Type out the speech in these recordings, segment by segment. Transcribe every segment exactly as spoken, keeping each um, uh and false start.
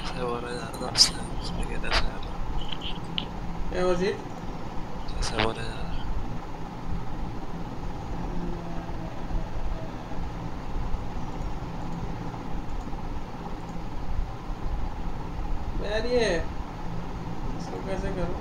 Se vuole dare da sé, spiegate se क्या was it? se vuole dare. यार ये इसको कैसे करूँ?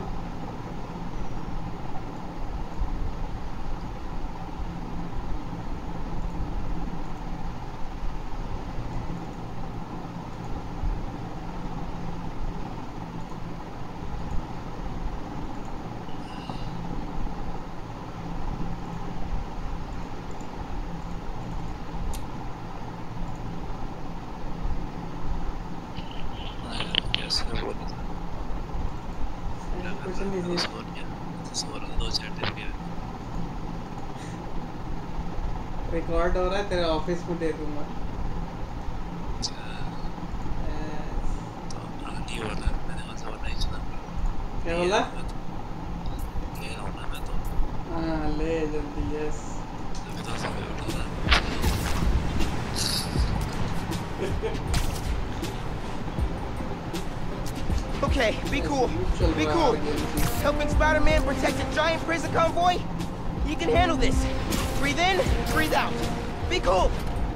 Se vuole dare. कुछ नहीं Non थी। so niente, sono due certificati. Record हो रहा है तेरे ऑफिस में दे दूँगा। तो नहीं हो रहा मैंने कहा से नहीं सुना क्या बोला? ले रहा हूँ ना मैं तो हाँ ले जल्दी यस। अभी तो सब हो रहा Okay, be cool. Be cool. Helping Spider-Man protect a giant prison convoy? You can handle this. Breathe in, breathe out. Be cool.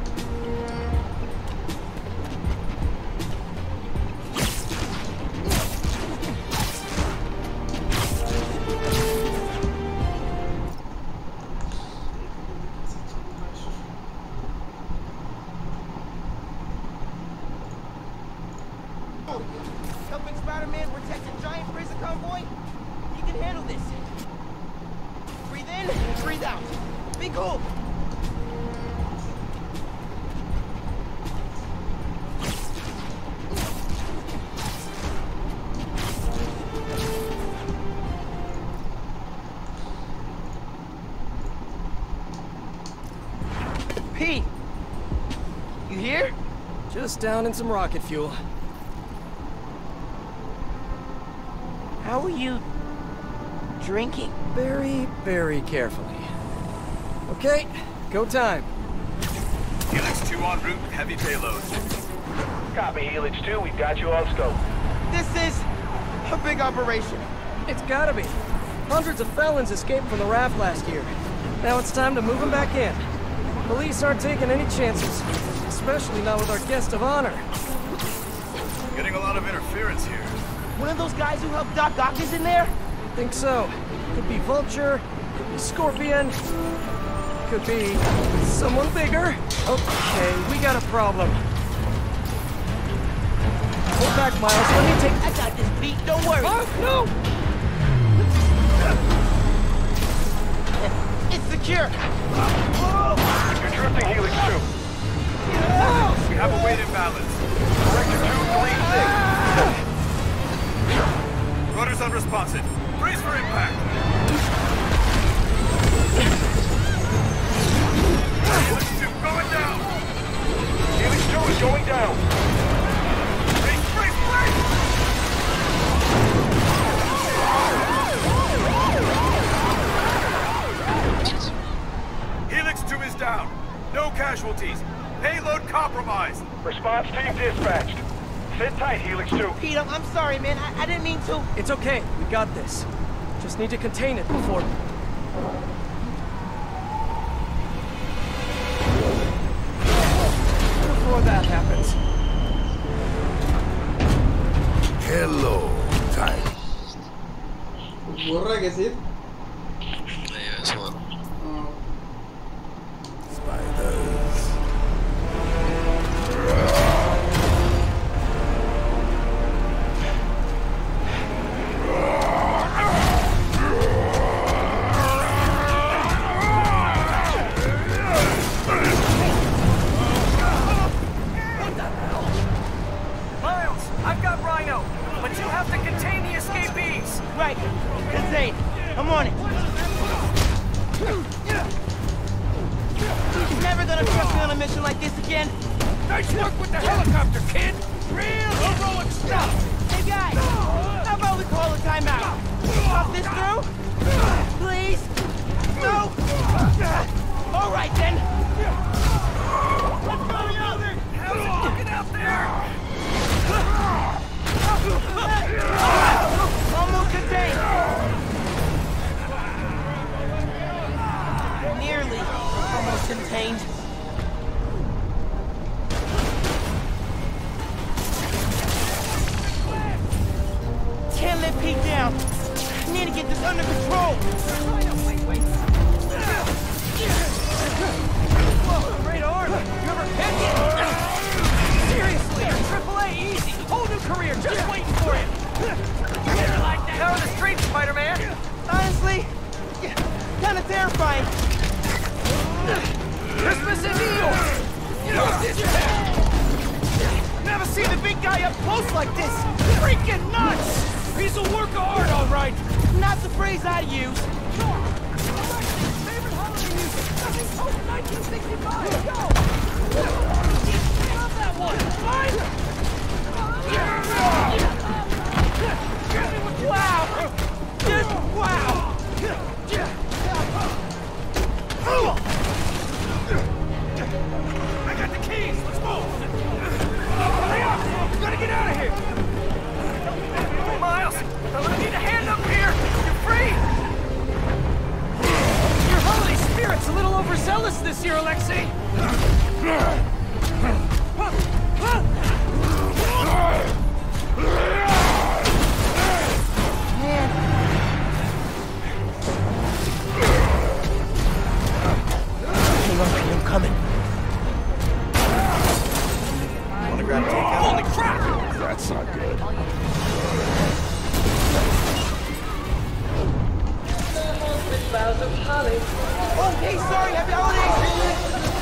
Helping Spider-Man protect a giant prison convoy? You can handle this. Breathe in, breathe out. Be cool. Pete! You here? Just down in some rocket fuel. How are you drinking? Very, very carefully. Okay, go time. Helix two en route with heavy payload. Copy, Helix two. We've got you on scope. This is a big operation. It's gotta be. Hundreds of felons escaped from the raft last year. Now it's time to move them back in. Police aren't taking any chances, especially not with our guest of honor. Getting a lot of interference here. One of those guys who helped Doc Ock is in there? Think so. Could be Vulture, could be Scorpion, could be someone bigger. Okay, we got a problem. Hold back, Miles. Let me take... I got this, Pete. Don't worry. Oh, no! It's secure. You're drifting, Helix two. We have a weight imbalance. Director two, three, six. Rudder's unresponsive. Brace for impact. Helix two going down. Helix two is going down. Brace, brace, brace! Helix two is down. No casualties. Payload compromised. Response team dispatched. Sit tight, Helix two. Pete, I'm, I'm sorry, man. I, I didn't mean to. It's okay. We got this. Just need to contain it before... Before that happens. Hello, time. बोल रहा है कैसे? नहीं ऐसा हो रहा Spiders. Miles, I've got Rhino, but you have to contain the escapees. Right. Contain. I'm on it. He's never gonna trust me on a mission like this again. Nice work with the helicopter, kid. Real heroic stuff. Hey, guys. How about we call a timeout? Talk this through? Please? No? All right, then. Let's go, Yelder. How's it looking out there? contained. Can't let Pete down. I need to get this under control. Wait, wait. Whoa, great arm. You ever hit it? Seriously, Triple A easy. Whole new career just waiting for you. Get her like that. Power the street, Spider-Man. Honestly, kind of terrifying. Christmas is yours. Never seen the big guy up close like this. Freaking nuts! He's a work of art, all right. Not the phrase I use. Favorite holiday music. Nothing post nineteen sixty-five. Go. Love that one. Fine. Wow! Just wow! I got the keys. Let's move. Hurry up. We gotta get out of here. Miles, I'm gonna need a hand up here. You're free. Your holiday spirit's a little overzealous this year, Alexei. Hang on, Pete, I'm coming. Wanna grab takeout? Holy crap! That's not good. Oh, hey, sorry, happy holidays!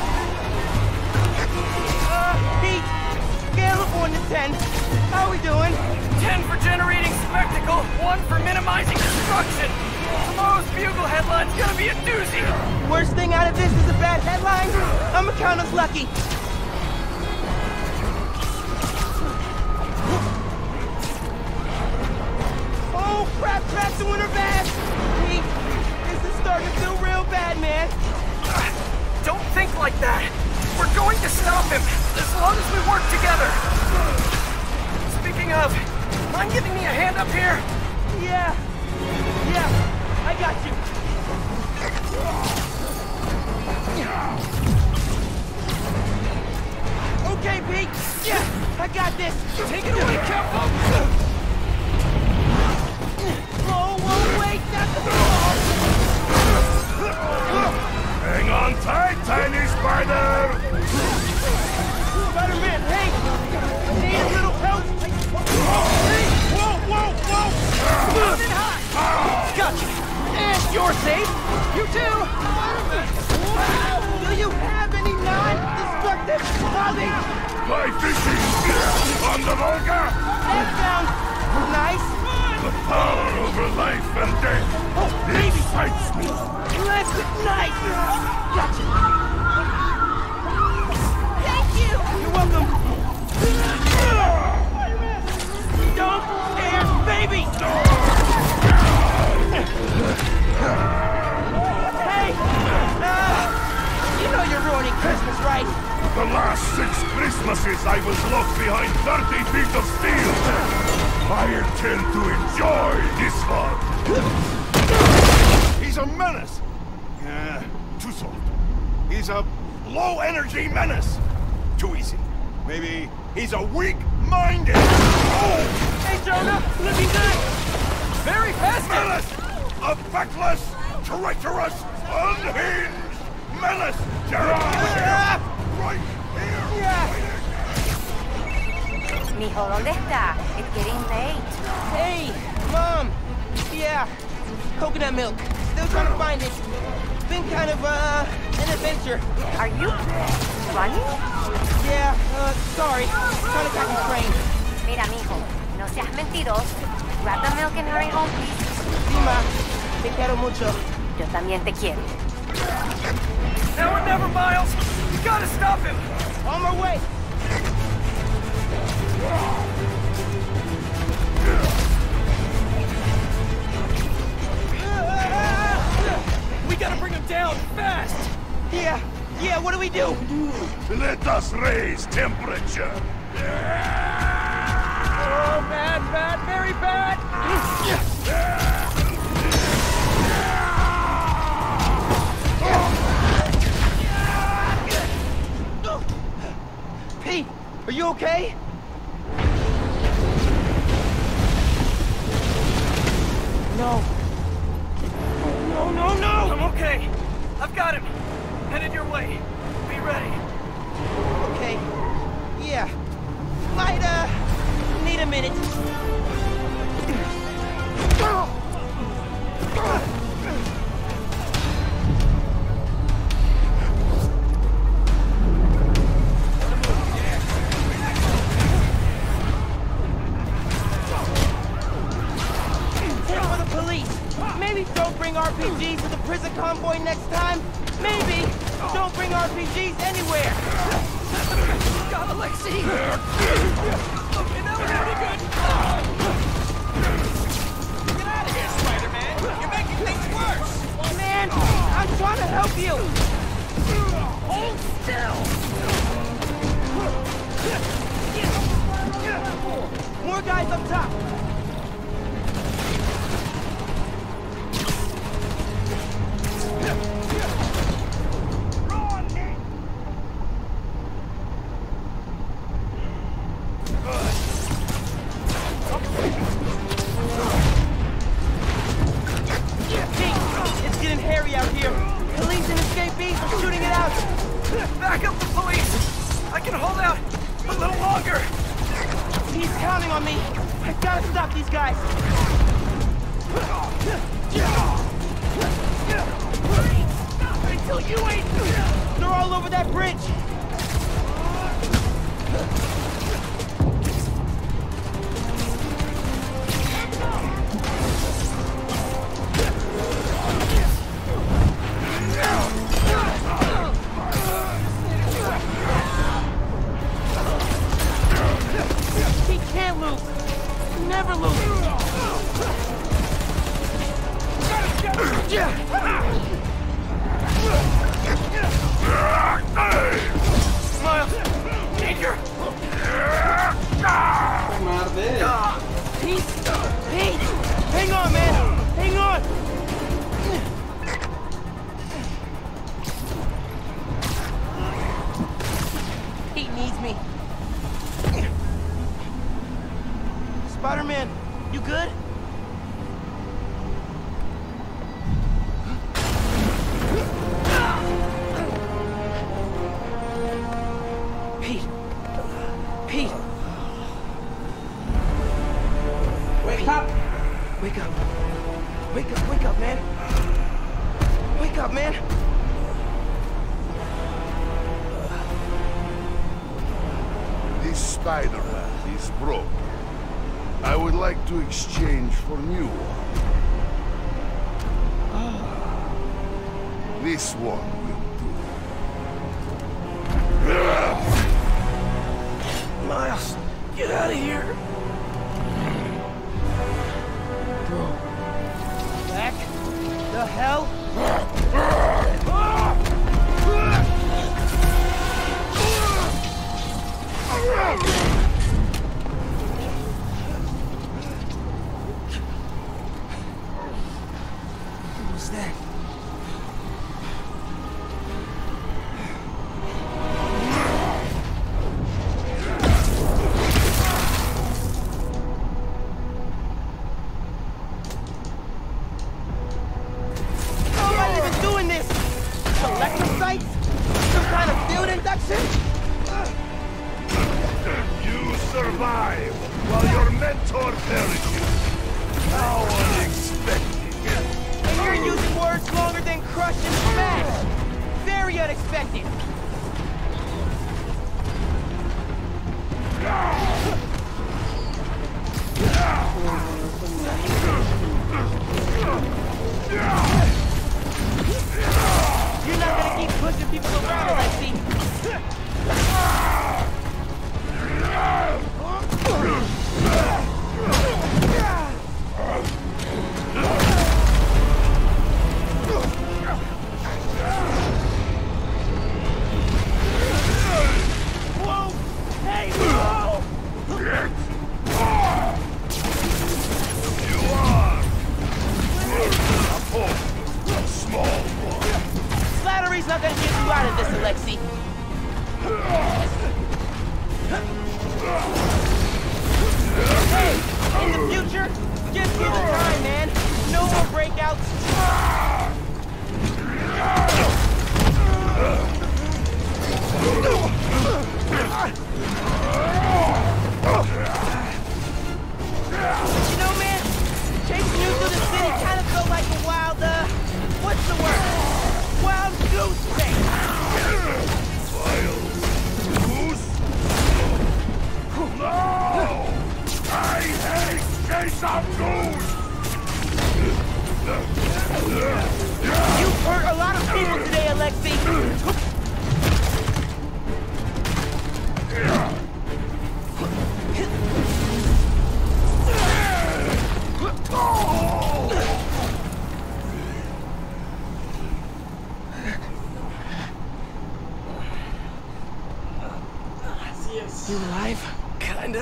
Uh, Pete, scale of one to ten. How we doing? Ten for generating spectacle, one for minimizing destruction. Tomorrow's Bugle headline's gonna be a doozy. Worst thing out of this is a bad headline? I'm count us lucky. Oh, crap, crap's the winter bad! Pete, this is starting to feel real bad, man. Don't think like that. We're going to stop him, as long as we work together. Speaking of, mind giving me a hand up here? Yeah, yeah, I got you. Okay, Pete, yeah, I got this. Take it away, Capo! Whoa, whoa, wait, that's the ball. Hang on tight, tiny spider! Spider-Man, hey, need a little help? Hey, whoa, whoa, whoa! Moving high! Gotcha! And you're safe! You too! Wow! Do you have any non-destructive clothing? Fly fishing! On the Volga! That sounds nice! The power over life and death! Oh, baby! Excites me! Let's nice! Gotcha! Thank you! You're welcome! Don't scare baby! Hey! Uh, you know you're ruining Christmas, right? The last six Christmases I was locked behind thirty feet of steel! I intend to enjoy this one! He's a menace! Yeah, too soft. He's a low-energy menace! Too easy. Maybe he's a weak-minded! Oh! Hey, Jonah! Looking good! Very fast! Menace! A feckless, treacherous, unhinged menace! Ah! Right here! Yeah! Mijo, ¿dónde está? It's getting late. Hey, Mom! Yeah, coconut milk. Still trying to find it. Been kind of, uh, an adventure. Are you running? Yeah, uh, sorry. Kind of got trained. Mira, mijo, no seas mentiroso. Grab the milk and hurry home, please. Sí, Ma. Te quiero mucho. Yo también te quiero. Now or never, Miles! You gotta stop him! On my way! We gotta bring him down, fast! Yeah, yeah, what do we do? Let us raise temperature! Oh, bad, bad, very bad! okay? No. No, no, no! I'm okay. I've got him. Headed your way. Be ready. Okay. Yeah. Might, uh, need a minute. Maybe don't bring R P Gs to the prison convoy next time. Maybe don't bring R P Gs anywhere. God, Alexei! Okay, that was pretty good. Get out of here, Spider-Man! You're making things worse! Man, I'm trying to help you. Hold still! More guys up top. Back up the police! I can hold out a little longer! He's counting on me! I gotta stop these guys! Until you ain't... They're all over that bridge! Never lose. Miles, danger! मार दे। Pete, Pete, hang on, man, hang on. Pete needs me. Spider-Man, you good? Pete. Pete. Wake up! Wake up. Wake up, wake up, man. Wake up, man. This Spider-Man is broke. I would like to exchange for new one. This one will do. Miles, get out of here! Back the hell? What was that? You survive while your mentor perishes. How unexpected. And you're using words longer than crush and smash. Very unexpected. You're not gonna keep pushing people around, Alexei. Whoa! Hey, whoa! You are a poor, small one. Slattery's not gonna get you out of this, Alexei. future. Just give it time, man. No more breakouts. You know, man, chasing you through the city kind of felt like a wild, uh, what's the word? Wild goose chase. Wild goose? No! I hate chase of goose! You've hurt a lot of people today, Alexei. You alive? Kinda.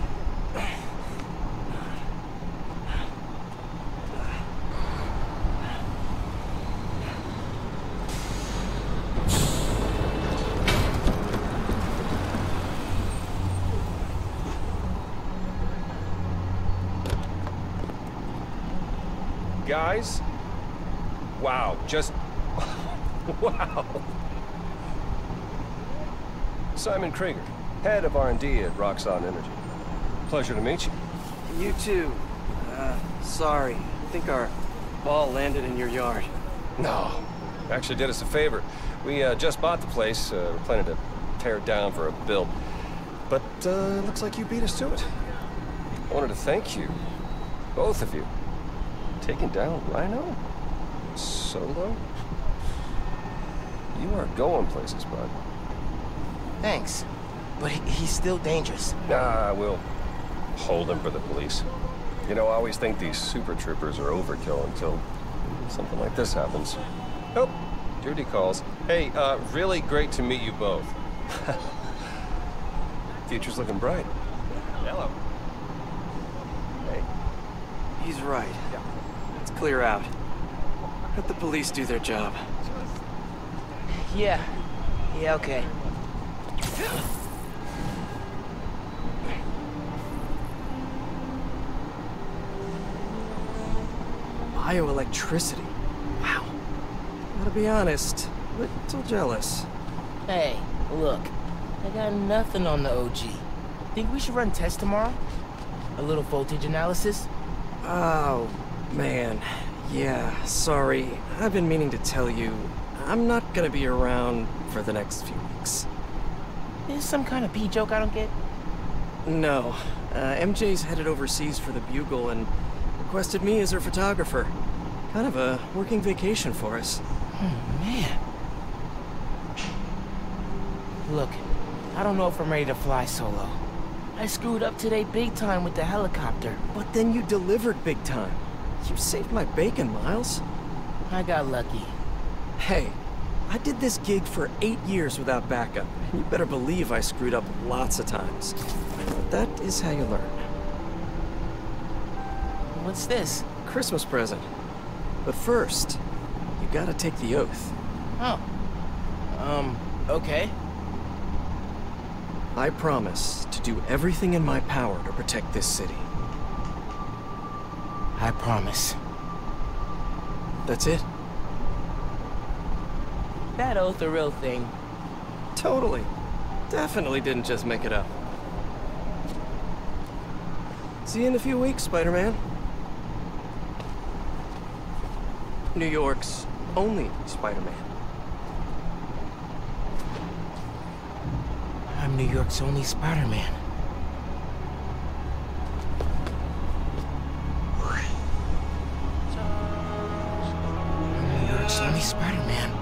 Guys? Wow, just... wow. Simon Krieger, head of R and D at Roxxon Energy. Pleasure to meet you. You too. Uh, sorry. I think our ball landed in your yard. No. Actually did us a favor. We uh, just bought the place. Uh, we're planning to tear it down for a build. But uh, looks like you beat us to it. I wanted to thank you. Both of you. Taking down Rhino? Solo? You are going places, bud. Thanks, but he, he's still dangerous. Nah, we'll hold him for the police. You know, I always think these super troopers are overkill until something like this happens. Oh, Judy calls. Hey, uh, really great to meet you both. Future's looking bright. Hello. Hey. He's right. Let's clear out. Let the police do their job. Yeah. Yeah, okay. Bioelectricity. Wow. Gotta be honest, a little jealous. Hey, look. I got nothing on the O G. Think we should run tests tomorrow? A little voltage analysis? Oh, man. Yeah, sorry. I've been meaning to tell you, I'm not gonna be around for the next few weeks. Is this some kind of pee joke I don't get? No. Uh, M J's headed overseas for the Bugle and requested me as her photographer. Kind of a working vacation for us. Oh, man. Look, I don't know if I'm ready to fly solo. I screwed up today big time with the helicopter. But then you delivered big time. You saved my bacon, Miles. I got lucky. Hey, I did this gig for eight years without backup. You better believe I screwed up lots of times. But that is how you learn. What's this? Christmas present. But first, you gotta take the oath. Oh. Um, okay. I promise to do everything in my power to protect this city. I promise. That's it? That oath a real thing? Totally. Definitely didn't just make it up. See you in a few weeks, Spider-Man. New York's only Spider-Man. I'm New York's only Spider-Man. I'm New York's only Spider-Man.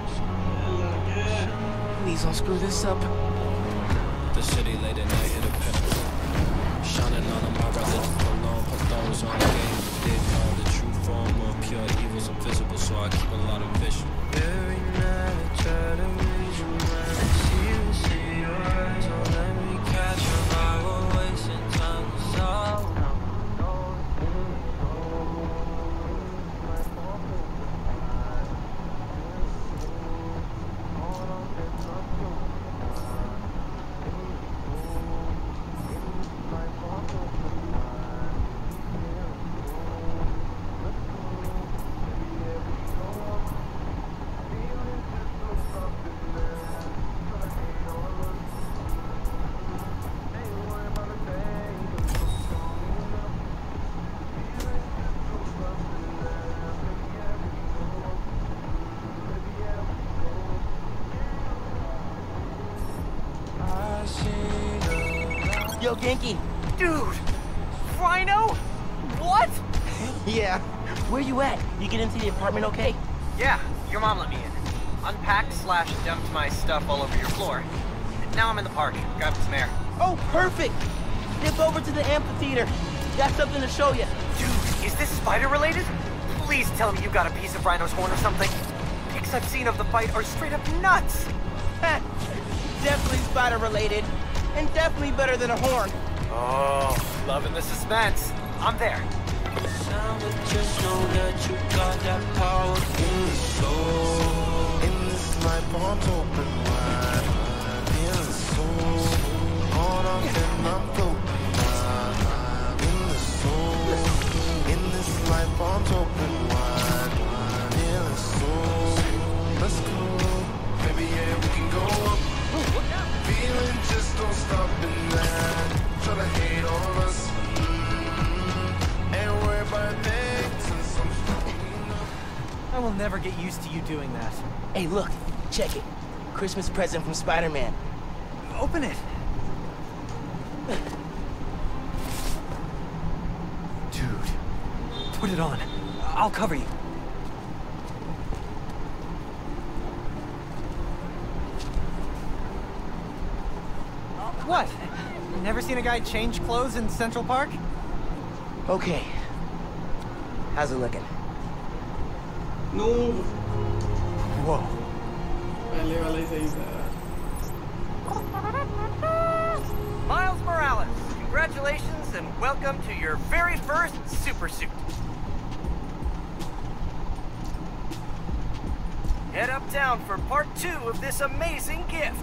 Please don't screw this up. The city late at night hit a pinnacle. Shining none of my religion alone. Her thrones on the game. Didn't know the true form of pure evil's invisible, so I keep a lot of vision. Every night I try to read you when I see you, see your eyes. Don't let me catch your eye. We're wasting time to solve. Yo, Genki. Dude! Rhino? What? Yeah. Where you at? You get into the apartment okay? Yeah, your mom let me in. Unpacked slash dumped my stuff all over your floor. Now I'm in the park, grabbing some air. Oh, perfect! Dip over to the amphitheater. Got something to show you. Dude, is this spider-related? Please tell me you got a piece of Rhino's horn or something. Pics I've seen of the fight are straight up nuts. Definitely spider-related. And definitely better than a horn. Oh, loving the suspense. I'm there. Just know that you got that power in the soul. In this life, arms open wide. In the soul. On up and I'm floating wide. In the soul. In this life, arms open wide. In the soul. Let's go. Baby, yeah, we can go up. Feeling just don't stop in that. Try to hate on us. I will never get used to you doing that. Hey, look. Check it. Christmas present from Spider-Man. Open it. Dude. Put it on. I'll cover you. What? Never seen a guy change clothes in Central Park? Okay. How's it looking? No. Whoa. पहले वाला ही सही था. Miles Morales, congratulations and welcome to your very first super suit. Head uptown for part two of this amazing gift.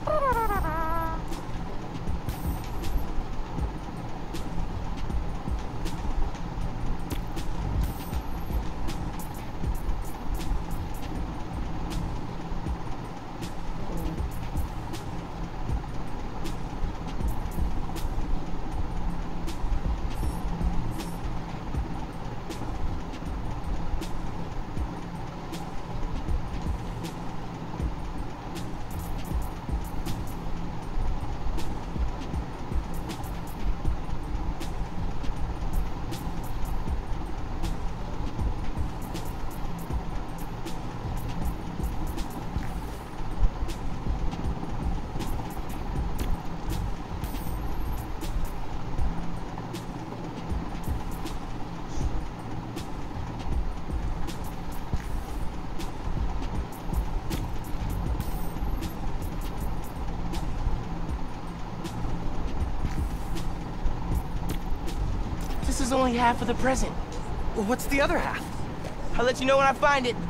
This is only half of the present. Well, what's the other half? I'll let you know when I find it.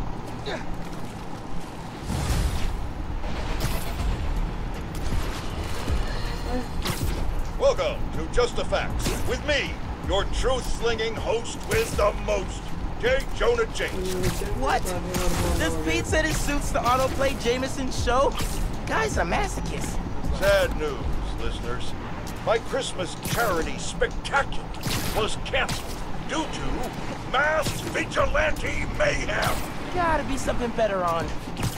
Welcome to Just the Facts with me, your truth-slinging host with the most, J. Jonah Jameson. What? Does Pete said it suits the autoplay Jameson show? Guy's a masochist. Sad news, listeners. My Christmas charity spectacular was canceled due to mass vigilante mayhem. Gotta be something better on.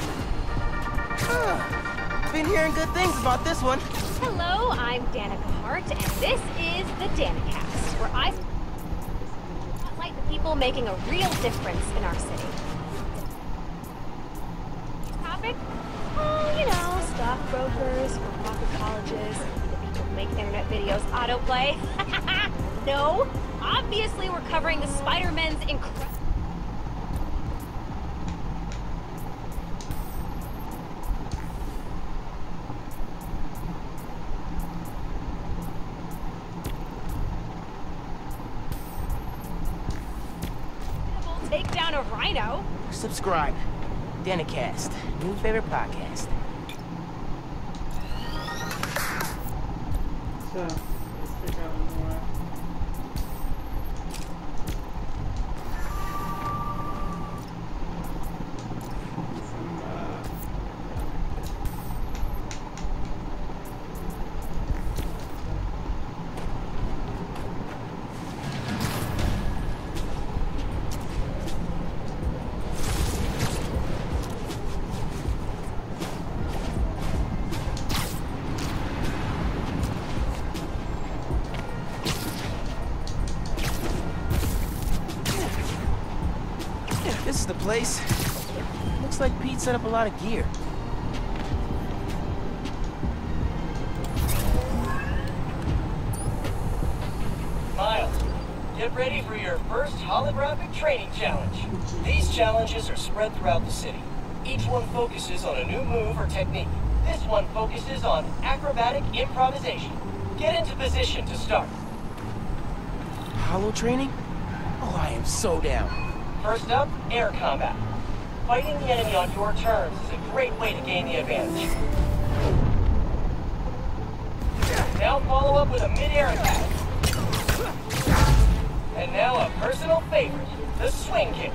Been hearing good things about this one. Hello, I'm Danica Hart, and this is the Danicast, where I spotlight the people making a real difference in our city. Topic? Oh, you know, stockbrokers, for-profit colleges, the people who make internet videos autoplay. No, obviously we're covering the Spider-Man's incredible... take down a rhino. Subscribe. Danicast, new favorite podcast. अच्छा, इसके कारण हुआ है. this is the place. Looks like Pete set up a lot of gear. Miles, get ready for your first holographic training challenge. These challenges are spread throughout the city. Each one focuses on a new move or technique. This one focuses on acrobatic improvisation. Get into position to start. Holo training? Oh, I am so down. First up, air combat. Fighting the enemy on your terms is a great way to gain the advantage. Now follow up with a mid-air attack. And now a personal favorite, the swing kick.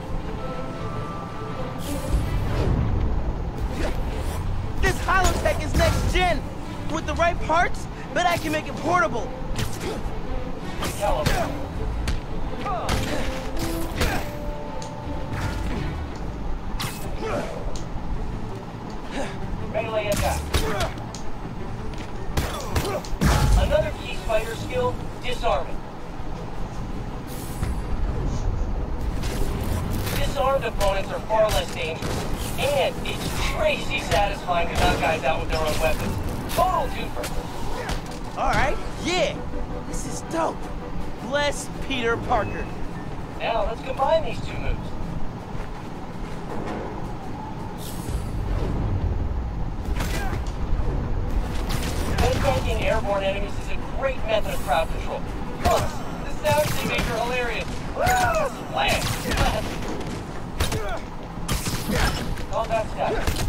This Holotech is next gen. With the right parts, bet I can make it portable. Caliber. Melee attack. Another key fighter skill, disarming. Disarmed opponents are far less dangerous, and it's crazy satisfying to knock guys out with their own weapons. Total twofer. Alright, yeah! This is dope. Bless Peter Parker. Now let's combine these two moves. Headbanging airborne enemies is a great method of crowd control. Plus, the sound signature hilarious. Splash! Splash! Combat status.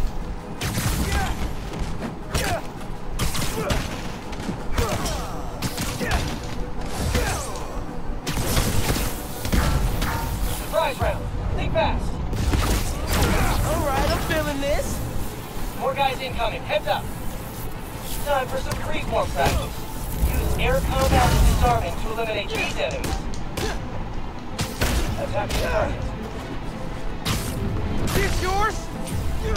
Surprise round. Think fast. Alright, I'm feeling this. More guys incoming. Heads up. Time for some freeform practice. Use air combat and disarming to eliminate these enemies. Attack the target. This yours? Good,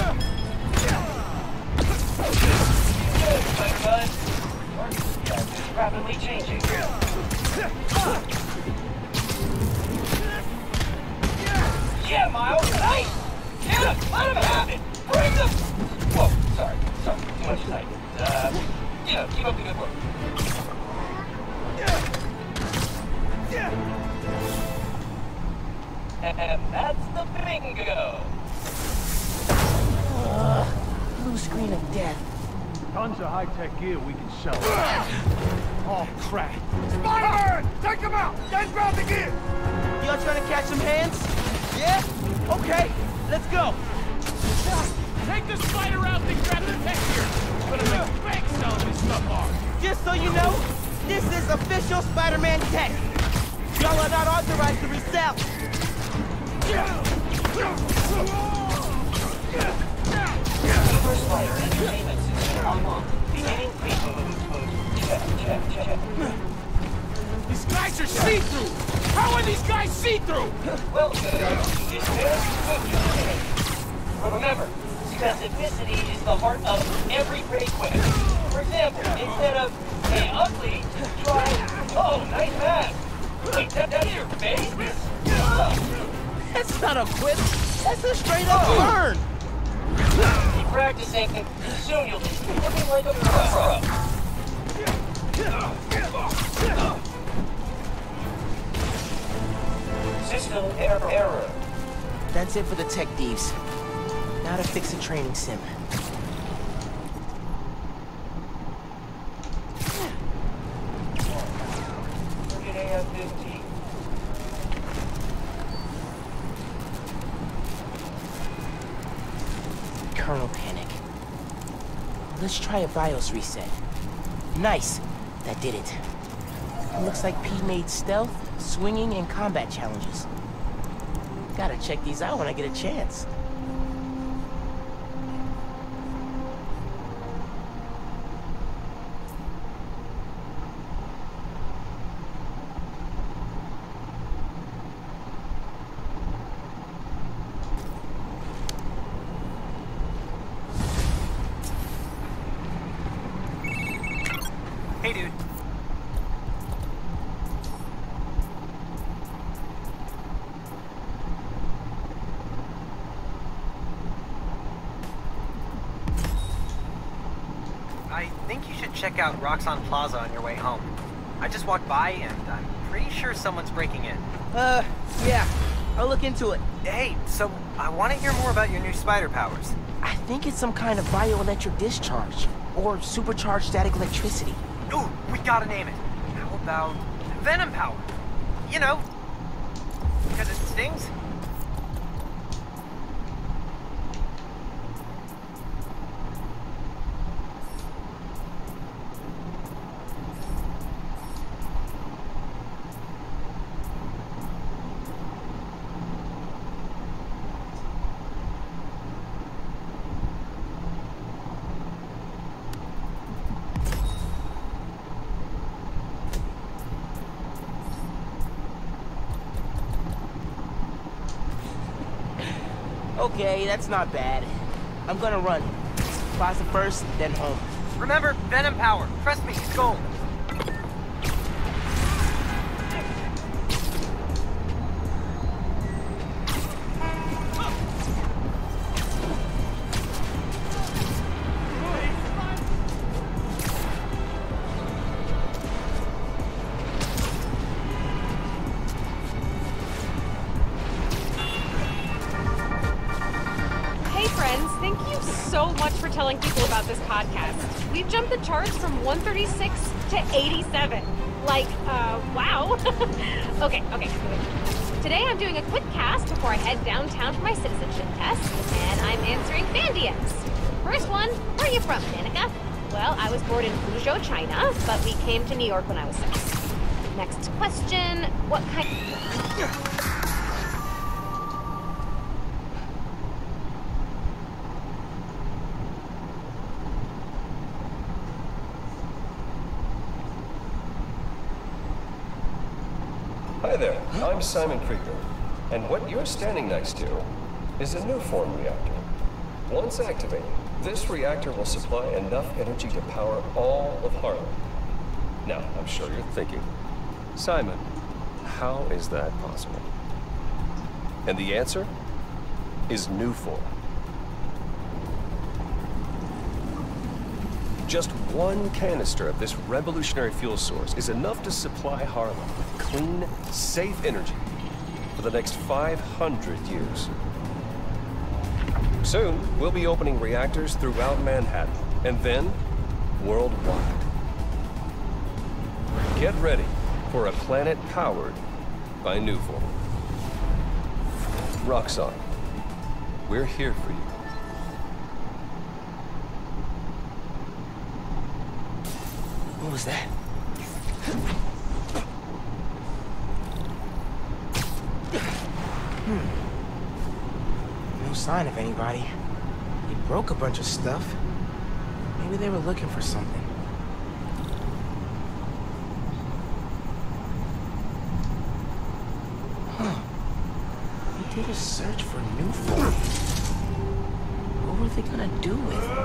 Spider Bud. Target status is rapidly changing. Yeah, Miles, nice! Get him! Let him have it! Bring them! Whoa, sorry, sorry, too much excitement. Uh, you know, keep up the good work. And that's the bingo! Uh, blue screen of death. Tons of high-tech gear we can sell. Oh, crap. Spider-Man! Take him out! Then grab the gear! Y'all trying to catch some hands? Yeah? Okay, let's go. Take the spider out and grab the tech gear. We're gonna make bank selling this stuff off. Just so you know, this is official Spider-Man tech. Y'all are not authorized to resell. Super Spider Entertainment System unlocked. Beginning pre-move mode. Check, check, check. These guys are see-through! How are these guys see-through? Well, it's very quick. But remember, specificity is the heart of every great quest. For example, instead of, hey, ugly, try, oh, nice mask. Wait, that, that's your face? Oh. That's not a quip. That's a straight-up burn. Keep practicing, and soon you'll be looking like a pro. System error. error. That's it for the tech thieves. Now to fix a training sim. Look at A F fifteen. Kernel panic. Let's try a BIOS reset. Nice. That did it. Looks like Pete made stealth, swinging, and combat challenges. Gotta check these out when I get a chance. Hey, dude. check out Roxxon Plaza on your way home. I just walked by and I'm pretty sure someone's breaking in. Uh, yeah. I'll look into it. Hey, so I want to hear more about your new spider powers. I think it's some kind of bioelectric discharge. Or supercharged static electricity. Ooh, we gotta name it. How about Venom Power? You know, because it stings. Okay, that's not bad. I'm gonna run. Plaza first, then home. Remember, Venom Power. Trust me, it's gold. So much for telling people about this podcast. We've jumped the charts from one thirty-six to eighty-seven. Like, uh, wow. okay, okay. Today I'm doing a quick cast before I head downtown for my citizenship test, and I'm answering fan D Ms. First one, where are you from, Danica? Well, I was born in Fuzhou, China, but we came to New York when I was six. Next question, what kind... Hi there, I'm Simon Krieger, and what you're standing next to is a Nuform reactor. Once activated, this reactor will supply enough energy to power all of Harlem. Now, I'm sure you're thinking, Simon, how is that possible? And the answer is Nuform. Just one canister of this revolutionary fuel source is enough to supply Harlem with clean, safe energy for the next five hundred years. Soon, we'll be opening reactors throughout Manhattan, and then worldwide. Get ready for a planet powered by Nuform. Roxxon, we're here for you. What was that? Hmm. No sign of anybody. They broke a bunch of stuff. Maybe they were looking for something. Huh. They did a search for Nuform. What were they gonna do with it?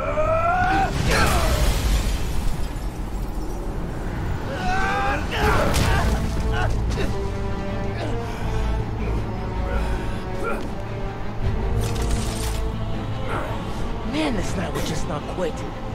Man, this night will just not quit.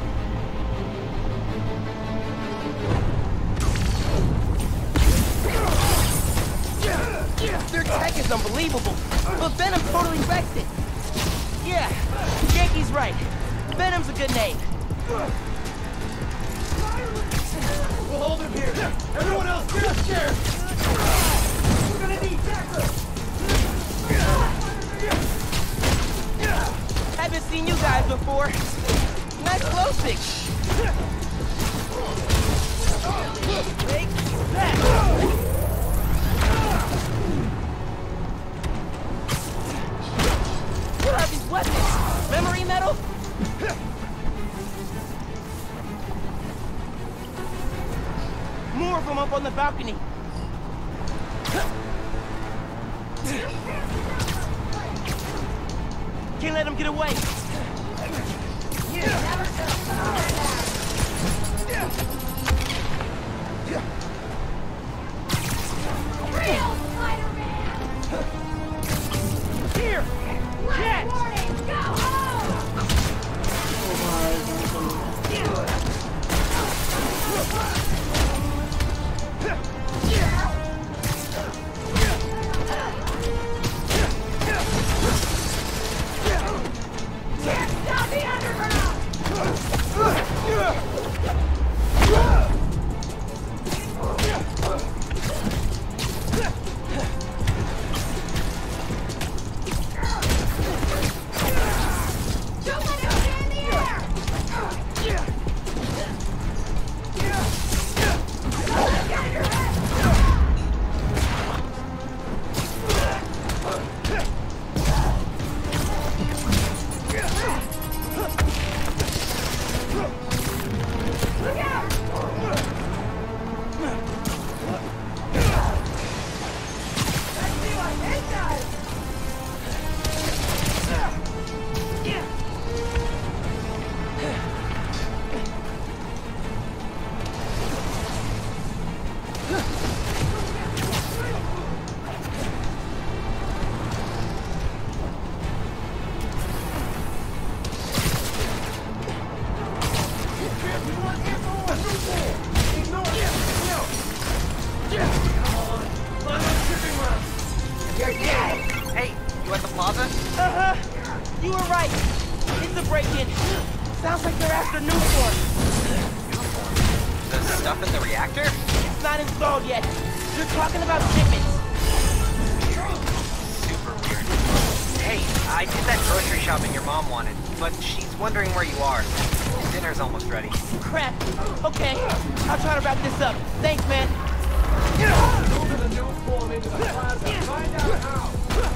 Their tech is unbelievable, but Venom totally wrecked it. Yeah, Yankee's right. Venom's a good name. We'll hold him here. Everyone else, get upstairs. We're gonna need backup. Haven't seen you guys before. Nice glow stick. Take that. What are these weapons? Memory metal? More of them up on the balcony. Can't let him get away. Real Spider-Man! Here! Get! Go home! You were right. It's a break-in. Sounds like they're after Nuform. The stuff in the reactor? It's not installed yet. You're talking about shipments. Super weird. Hey, I did that grocery shopping your mom wanted, but she's wondering where you are. Dinner's almost ready. Crap. Okay, I'll try to wrap this up. Thanks, man. Moving the new form into the plaza. Find out how.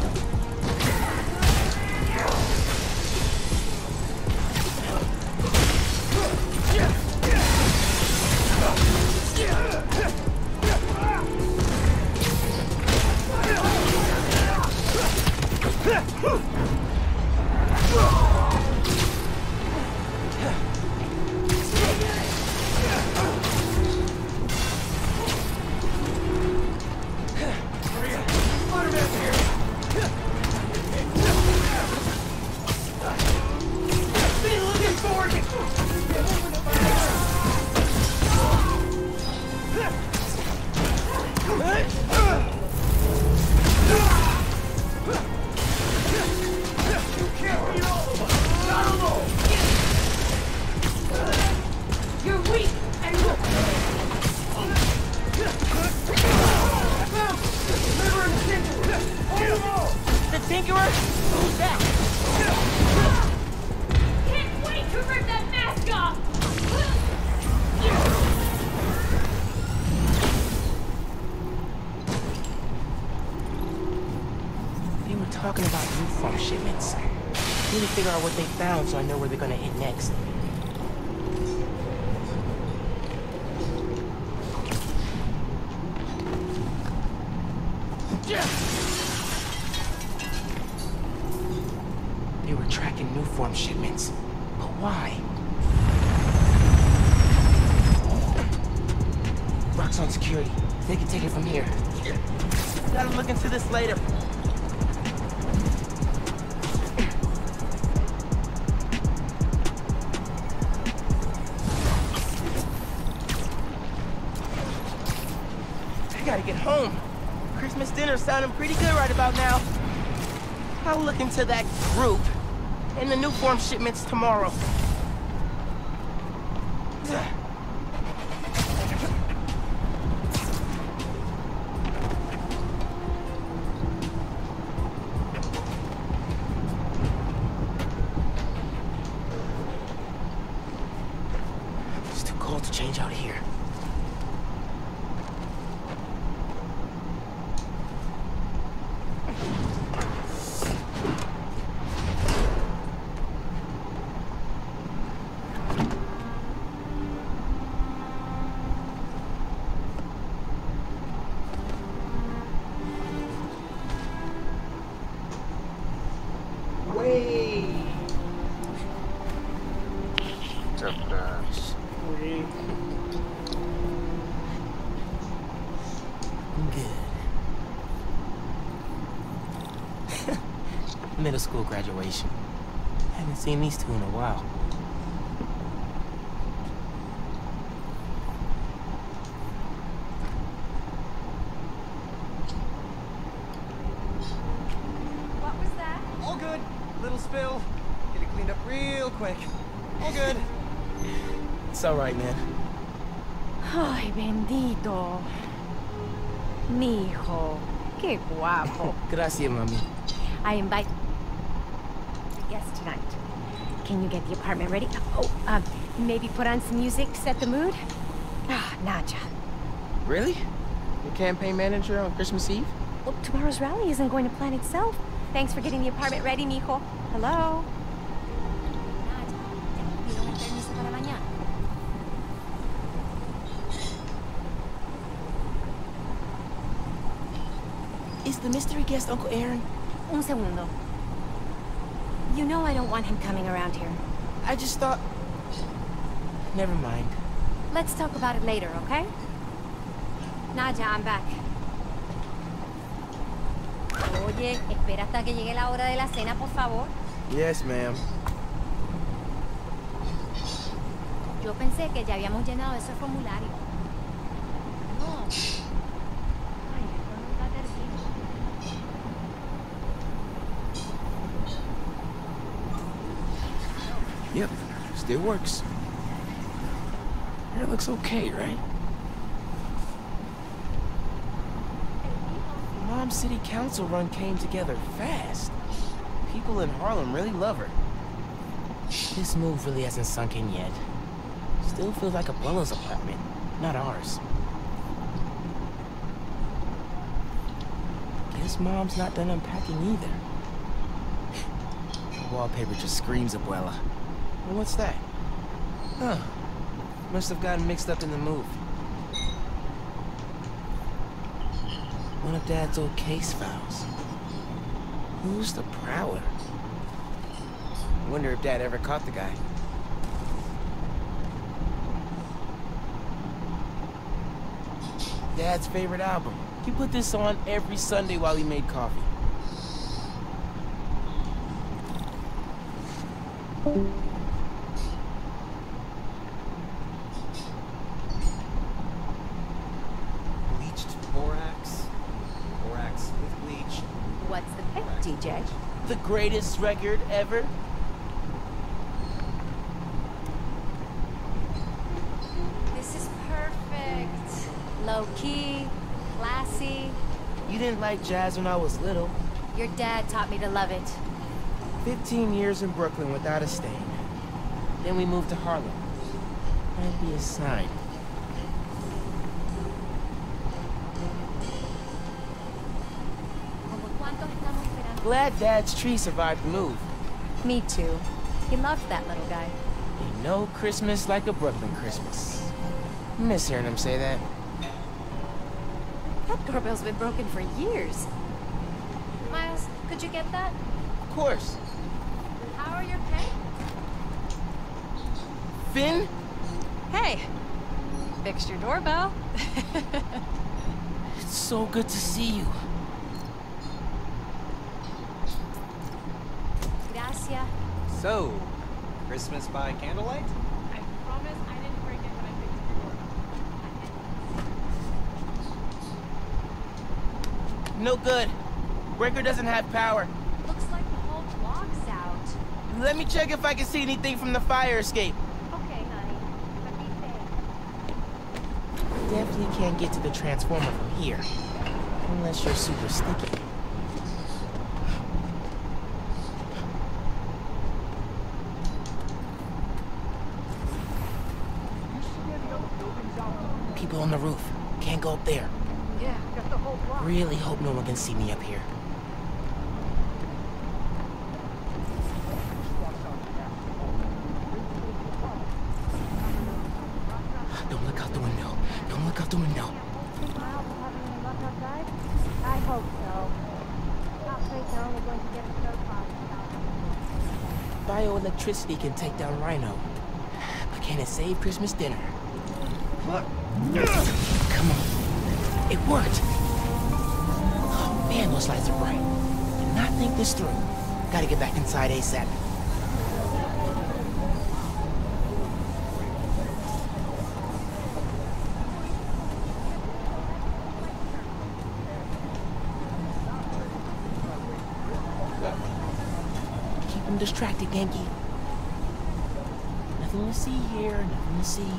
Talking about Nuform shipments. Need to figure out what they found so I know where they're gonna hit next. They were tracking Nuform shipments. But why? Rock's on security. They can take it from here. Gotta look into this later. Gotta get home. Christmas dinner's sounding pretty good right about now. I'll look into that group and the Nuform shipments tomorrow. It's too cold to change out here. Middle school graduation. Haven't seen these two in a while. What was that? All good. Little spill. Get it cleaned up real quick. All good. It's all right, man. Ay, bendito. Mi hijo. Qué guapo. Gracias, mami. I invite guests tonight. Can you get the apartment ready? Oh, um, maybe put on some music, set the mood? Ah, Nadja. Really? Your campaign manager on Christmas Eve? Well, tomorrow's rally isn't going to plan itself. Thanks for getting the apartment ready, mijo. Hello? Is the mystery guest Uncle Aaron? Un segundo. You know I don't want him coming around here. I just thought... Never mind. Let's talk about it later, okay? Nadja, I'm back. Oye, espera hasta que llegue la hora de la cena, por favor. Yes, ma'am. Yo pensé que ya habíamos llenado ese formulario. No. Ay, esto no está terrible. Yep, still works. It looks okay, right? Mom City Council run came together fast. People in Harlem really love her. This move really hasn't sunk in yet. Still feels like Abuela's apartment, not ours. Guess Mom's not done unpacking either. The wallpaper just screams Abuela. Well, what's that? Huh. Must have gotten mixed up in the move. One of Dad's old case files. Who's the Prowler? Wonder if Dad ever caught the guy. Dad's favorite album. He put this on every Sunday while he made coffee. Bleached borax. Borax with bleach. What's the pick, D J? The greatest record ever. This is perfect. Low-key, classy. You didn't like jazz when I was little. Your dad taught me to love it. Fifteen years in Brooklyn without a stain. Then we moved to Harlem. Might be a sign. Glad Dad's tree survived the move. Me too. He loved that little guy. Ain't no Christmas like a Brooklyn Christmas. Miss hearing him say that. That doorbell's been broken for years. Miles, could you get that? Of course. How are your pets? Finn? Hey, fixed your doorbell. It's so good to see you. Gracias. So, Christmas by candlelight? I promise I didn't break it when I fixed your door. No good. Breaker doesn't have power. Looks like the whole block's out. Let me check if I can see anything from the fire escape. Okay, honey. But be safe. Definitely can't get to the transformer from here. Unless you're super sticky. People on the roof. Can't go up there. Yeah, got the whole block. Really hope no one can see me up here. Don't look out the window. Don't look out the window. I hope so. Outbreaks are only going to get us so far. Bioelectricity can take down Rhino. But can it save Christmas dinner? Come on. It worked. Oh man, those lights are bright. Did not think this through. Gotta get back inside ASAP. Keep him distracted, Genki. Nothing to see here, nothing to see.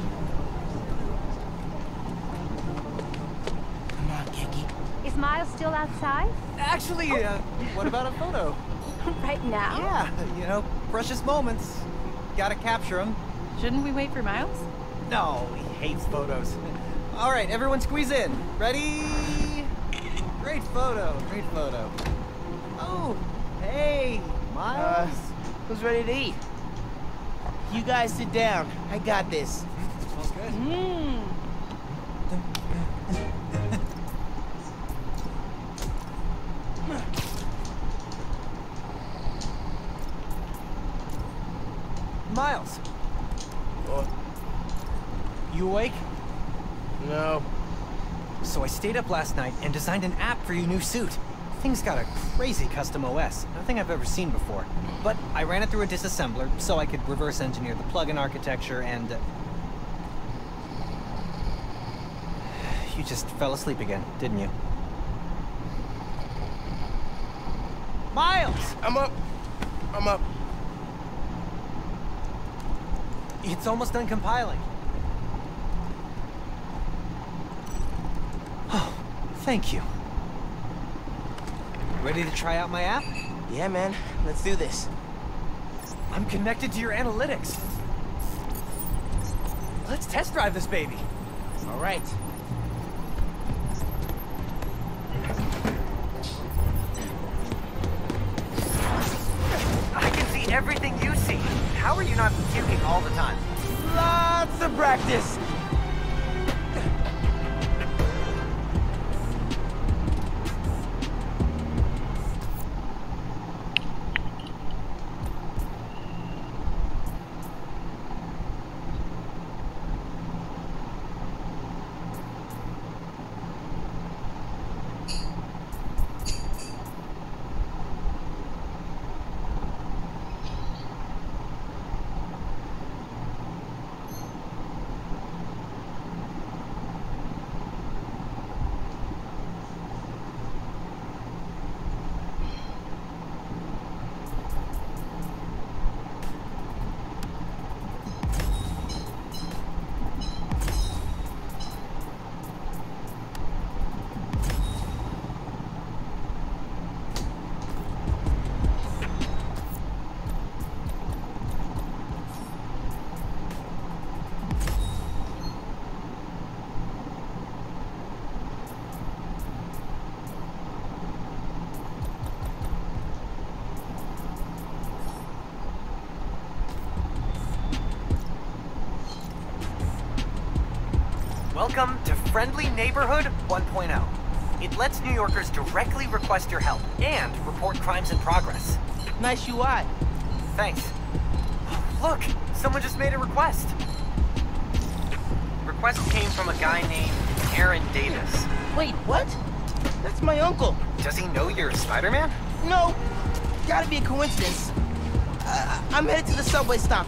Come on, Genki. Is Miles still outside? Actually, uh, what about a photo? Right now? Yeah, you know, precious moments. Gotta capture them. Shouldn't we wait for Miles? No, he hates photos. All right, everyone squeeze in. Ready? Great photo, great photo. Oh, hey, Miles. Uh, who's ready to eat? You guys sit down. I got this. Smells good. Mmm. Miles. What? You awake? No. So I stayed up last night and designed an app for your new suit. Thing's got a crazy custom O S, nothing I've ever seen before. But I ran it through a disassembler so I could reverse engineer the plugin architecture and... Uh... You just fell asleep again, didn't you? Miles! I'm up. I'm up. It's almost done compiling. Oh, thank you. Ready to try out my app? Yeah, man. Let's do this. I'm connected to your analytics. Let's test drive this baby. All right. I can see everything you see. How are you not puking all the time? Lots of practice. Welcome to Friendly Neighborhood one point oh. It lets New Yorkers directly request your help and report crimes in progress. Nice U I. Thanks. Look, someone just made a request. Request came from a guy named Aaron Davis. Wait, what? That's my uncle. Does he know you're Spider-Man? No. Gotta be a coincidence. Uh, I'm headed to the subway stop.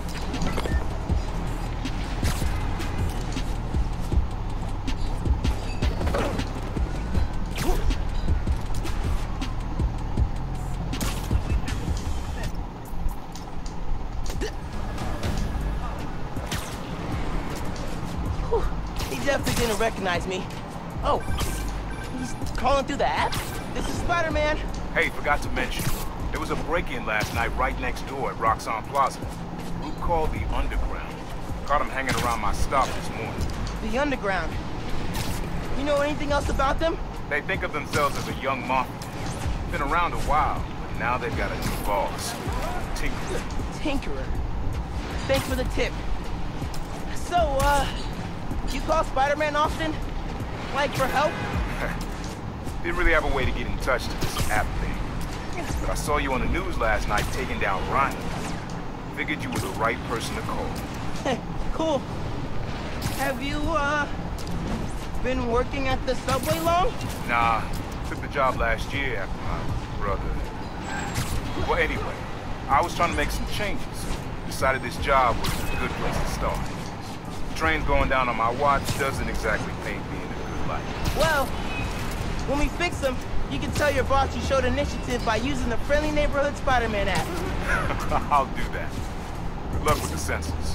Definitely didn't recognize me. Oh, he's calling through the app? This is Spider-Man. Hey, forgot to mention, there was a break-in last night right next door at Roxxon Plaza. Group called the Underground. Caught him hanging around my stop this morning. The Underground? You know anything else about them? They think of themselves as a young mafia. Been around a while, but now they've got a new boss. Tinkerer. Tinkerer. Thanks for the tip. So, uh... you call Spider-Man often? Like, for help? Didn't really have a way to get in touch to this app thing. But I saw you on the news last night taking down Ronnie. Figured you were the right person to call. Hey, cool. Have you, uh... been working at the subway long? Nah. Took the job last year after my brother... Well, anyway, I was trying to make some changes. Decided this job was a good place to start. Trains going down on my watch doesn't exactly paint me in a good light. Well, when we fix them, you can tell your boss you showed initiative by using the Friendly Neighborhood Spider-Man app. I'll do that. Good luck with the sensors.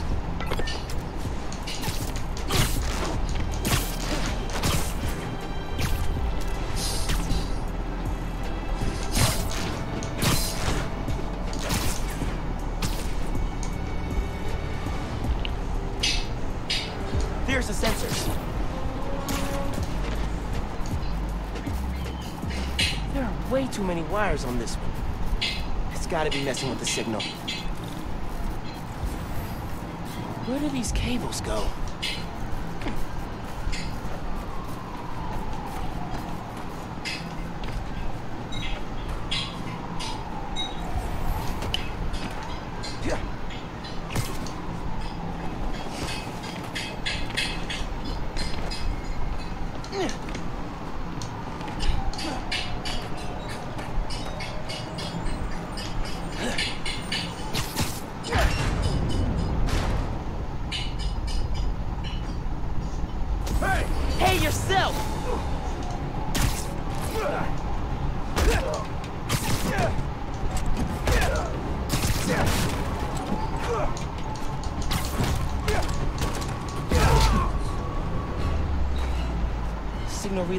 Here's the sensors. There are way too many wires on this one. It's gotta be messing with the signal. Where do these cables go?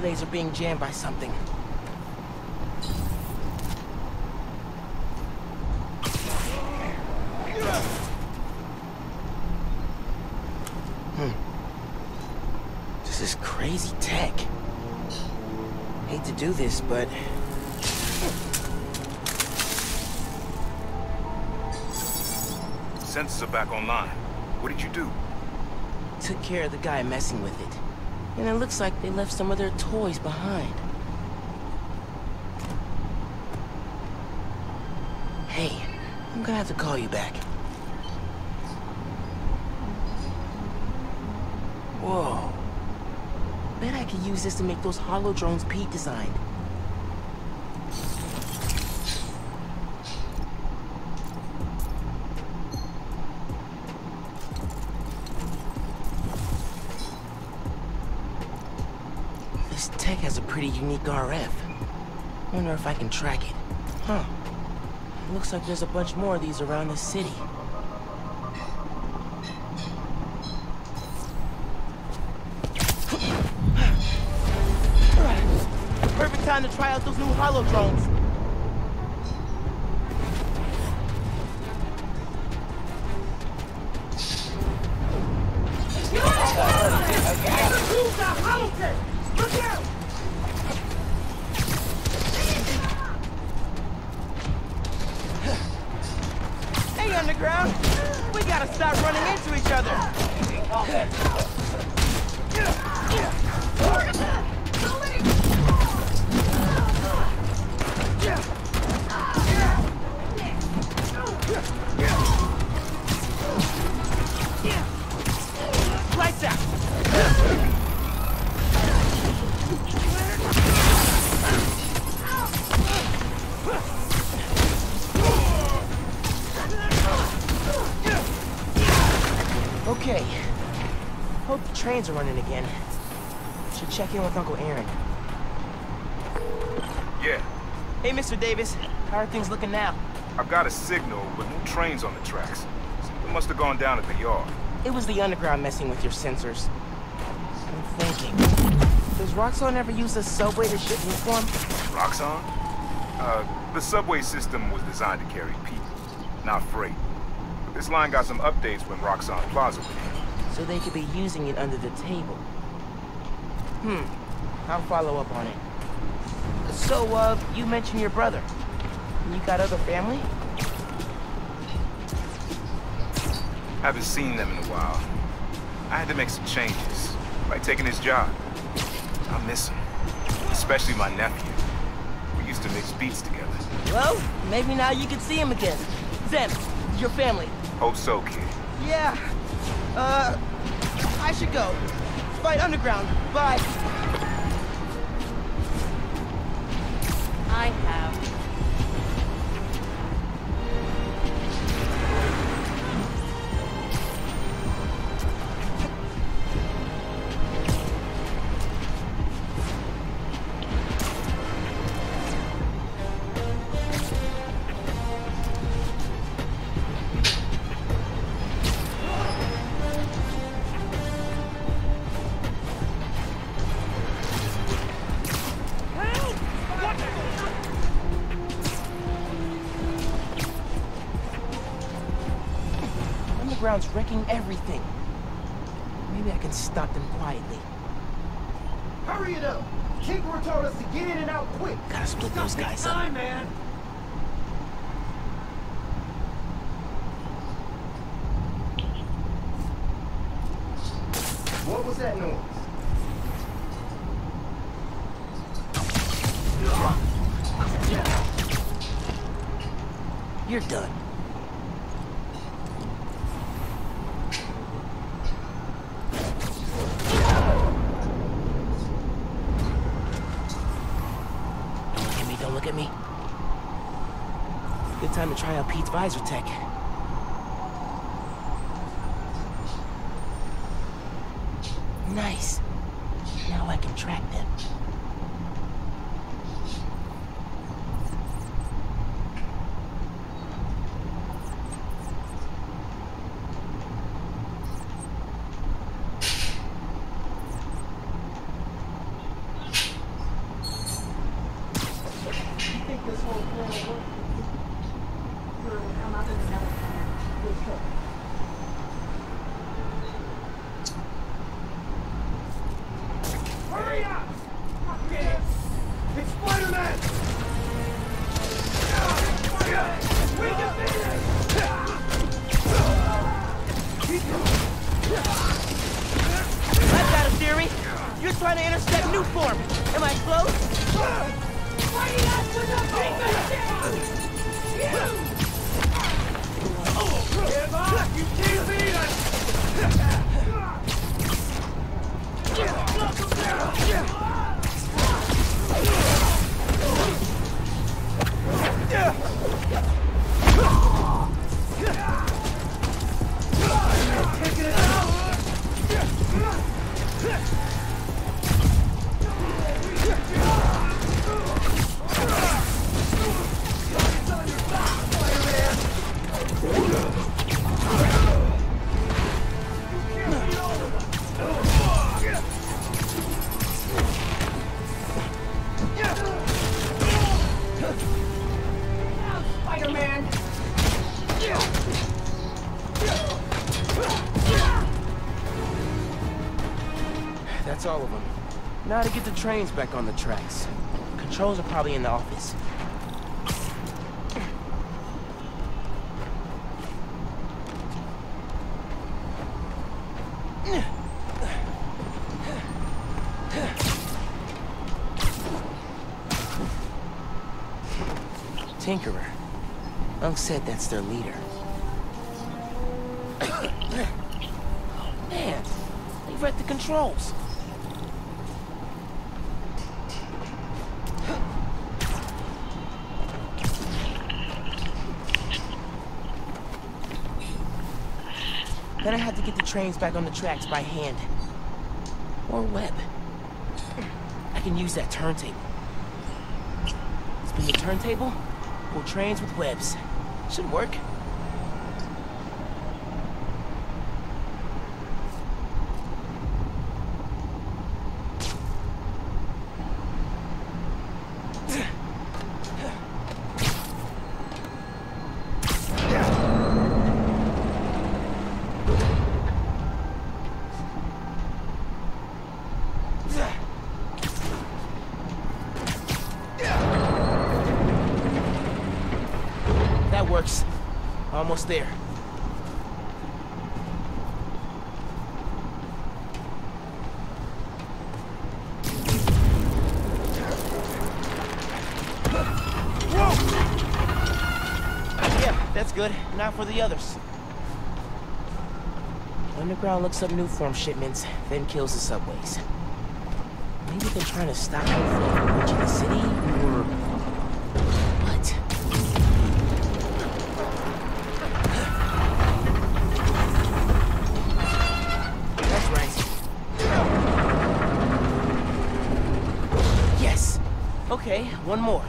bays are being jammed by something. Hmm. This is crazy tech. Hate to do this, but... Sensors are back online. What did you do? Took care of the guy messing with it. And it looks like they left some of their toys behind. Hey, I'm gonna have to call you back. Whoa. Bet I could use this to make those hollow drones Pete designed. This tech has a pretty unique R F. Wonder if I can track it. Huh. Looks like there's a bunch more of these around the city. Perfect time to try out those new hollow drones. Hey, Underground! We gotta stop running into each other! Lights out! Okay. Hope the trains are running again. Should check in with Uncle Aaron. Yeah. Hey, Mister Davis. How are things looking now? I've got a signal, but no trains on the tracks. It must have gone down at the yard. It was the Underground messing with your sensors. I'm thinking. Does Roxxon ever use a subway to ship uniform? Roxxon? Uh, the subway system was designed to carry people, not freight. But this line got some updates when Roxxon Plaza was here. So they could be using it under the table. Hmm. I'll follow up on it. So, uh, you mentioned your brother. You got other family? Haven't seen them in a while. I had to make some changes, like taking his job. I miss him, especially my nephew. We used to mix beats together. Well, maybe now you can see him again. Zem, your family. Hope so, kid. Yeah. Uh, I should go. Fight Underground. Bye. I have. Underground's wrecking everything. Maybe I can stop them quietly. Hurry it up! Kinkor told us to get in and out quick. Gotta split those guys up. Time, man. What was that noise? You're done. Don't look at me. Good time to try out Pete's visor tech. Nice. Now I can track them. this whole plan will work. You're going to come up with another plan. Good cook. Hurry up! Okay. It's Spider-Man! We defeated it! I've got a theory. You're trying to intercept Newform. Am I close? Fighting us with the defense down! Give up! You can't beat us! Taking it out! Spider-Man! That's all of them. Now to get the trains back on the tracks. Controls are probably in the office. Tinkerer. Unc said that's their leader. Oh man, they read the controls. Then I had to get the trains back on the tracks by hand. Or web. I can use that turntable. Spin the turntable, pull trains with webs. Should work. Works. Almost there. Whoa! Yeah, that's good. Now for the others. Underground looks up Newform shipments, then kills the subways. Maybe they're trying to stop me from reaching the city, or... what? Okay, one more.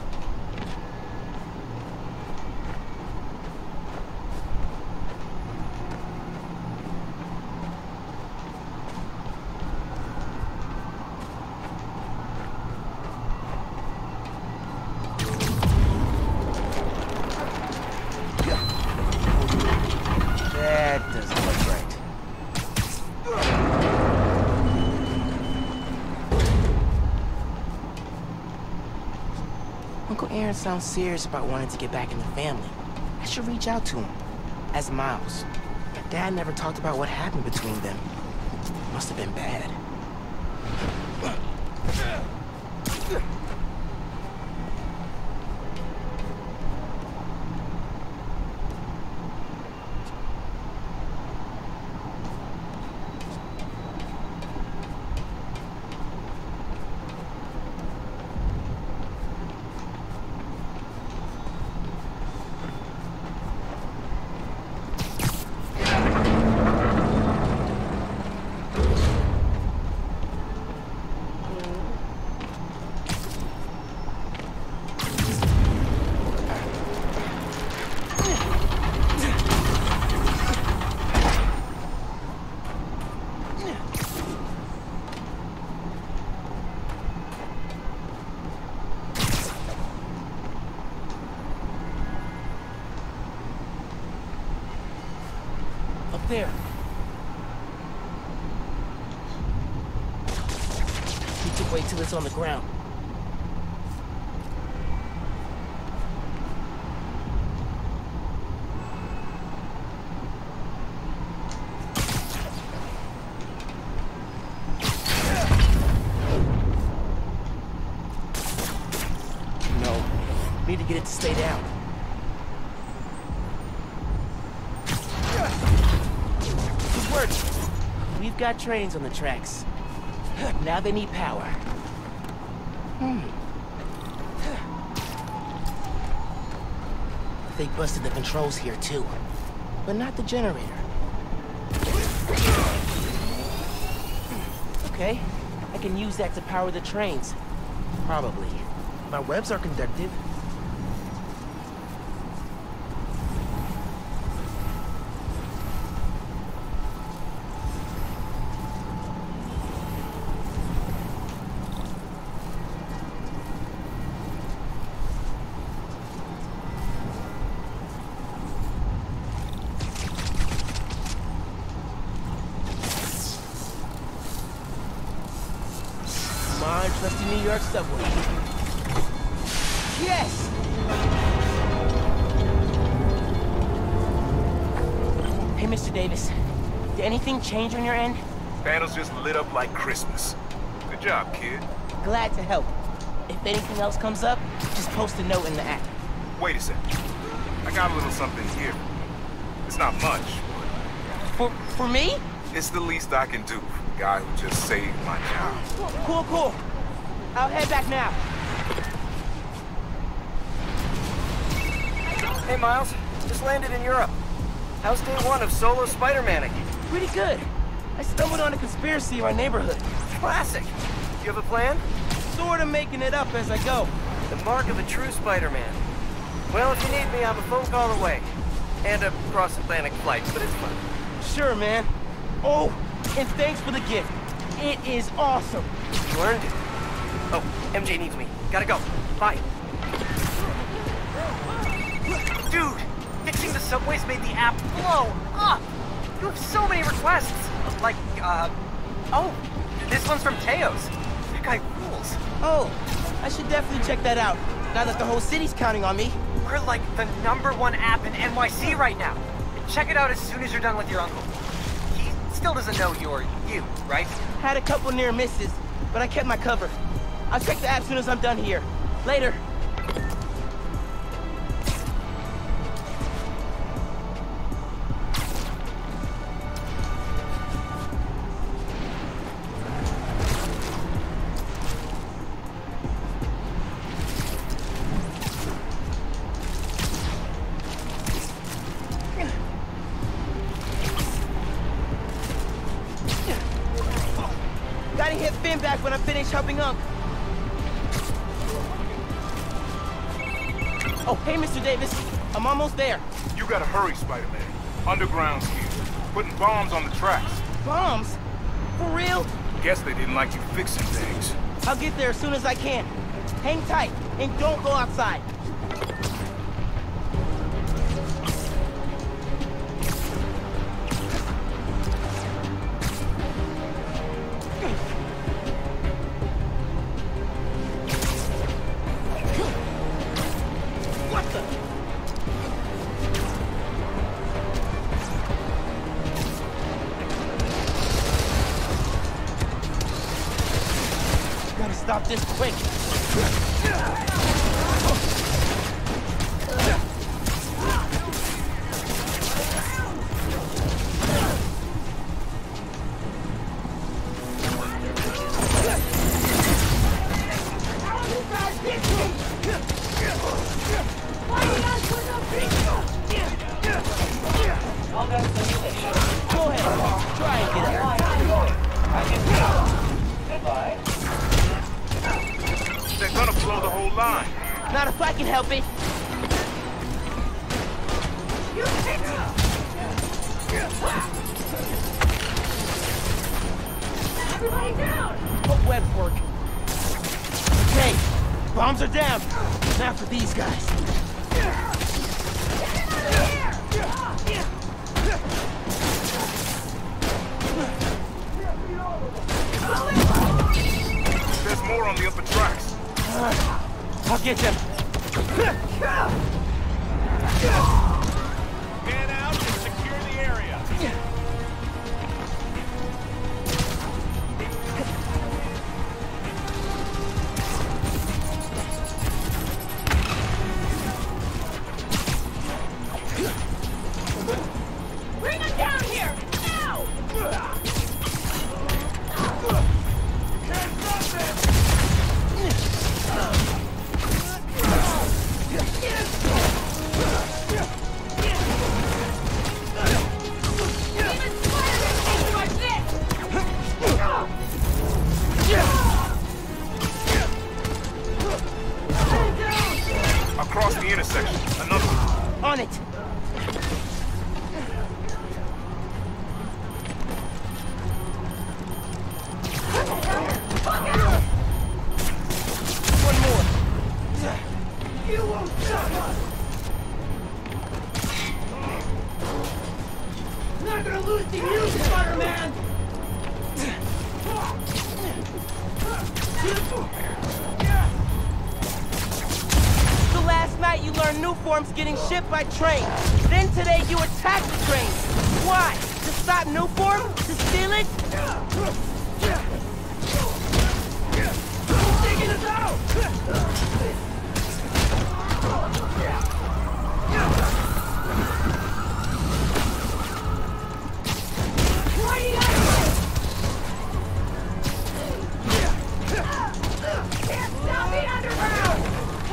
That doesn't look right. Uncle Aaron sounds serious about wanting to get back in the family. I should reach out to him. As Miles. Dad never talked about what happened between them. Must have been bad. there. Need to wait till it's on the ground. No. Need to get it to stay down. Good work. We've got trains on the tracks. Now they need power. Hmm. They busted the controls here too, but not the generator. Okay, I can use that to power the trains. Probably. My webs are conductive. Trusty New York subway. Yes! Hey, Mister Davis. Did anything change on your end? Panels just lit up like Christmas. Good job, kid. Glad to help. If anything else comes up, just post a note in the app. Wait a second. I got a little something here. It's not much, but... For, for me? It's the least I can do for the guy who just saved my job. Cool, cool. I'll head back now. Hey, Miles. Just landed in Europe. How's day one of solo Spider-Manning? Pretty good. I stumbled on a conspiracy in my neighborhood. Classic. You have a plan? Sort of making it up as I go. The mark of a true Spider-Man. Well, if you need me, I'm a phone call away. And a cross-Atlantic flight, but it's fun. Sure, man. Oh, and thanks for the gift. It is awesome. You earned it. Oh, M J needs me. Gotta go. Bye. Dude, fixing the subways made the app blow up. You have so many requests. Like, uh, oh, this one's from Teos. That guy rules. Oh, I should definitely check that out, now that the whole city's counting on me. We're like the number one app in N Y C right now. Check it out as soon as you're done with your uncle. He still doesn't know you're you, right? Had a couple near misses, but I kept my cover. I'll check the app as soon as I'm done here. Later. Gotta hit Finn back when I finish helping Unc. Oh, hey, Mister Davis. I'm almost there. You gotta hurry, Spider-Man. Underground's here. Putting bombs on the tracks. Bombs? For real? Guess they didn't like you fixing things. I'll get there as soon as I can. Hang tight, and don't go outside. Stop this quick. Go ahead. Try and get her. Goodbye. They're gonna blow the whole line. Not if I can help it. Everybody down! What webs work? Okay, bombs are down. Now for these guys. There's more on the upper tracks. Uh, I'll get them. Man out and secure the area. Bring him down here! Now! Across the intersection. Another one. On it! One more. You won't stop us! Not gonna lose to you, Spider-Man! The last night you learned new forms getting shipped by train. Then today you attacked the train. Why? To stop new form? To steal it? Taking us out! Can't stop the underground!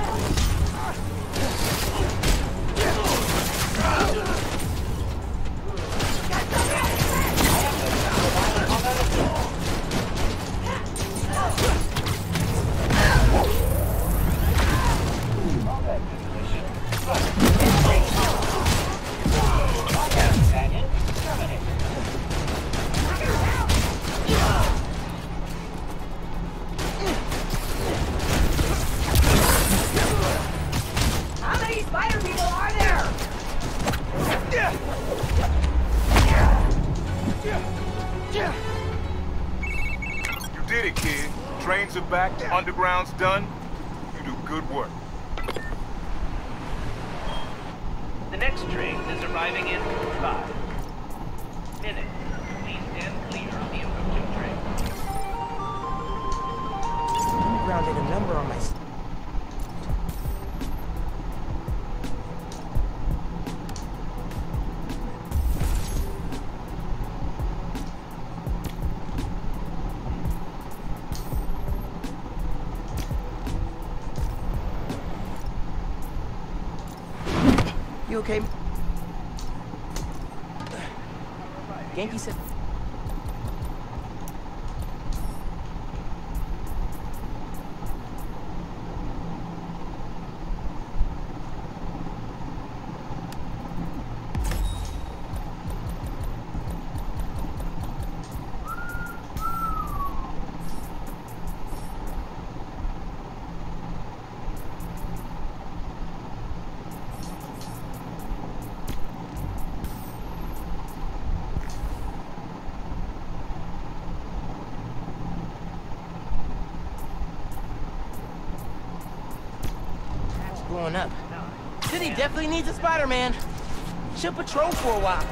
How many spider people are there? You did it, kid. Trains are back, underground's done. You do good work. The next train is arriving in five minutes. Please stand clear of the approaching train. Underground did a number on my... You okay? Genki said... Blowing up. City definitely needs a Spider-Man. Should patrol for a while.